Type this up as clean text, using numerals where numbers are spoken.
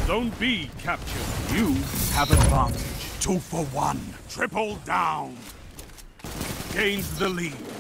Zone B captured. You have advantage. 2 for 1. Triple down. Gains the lead.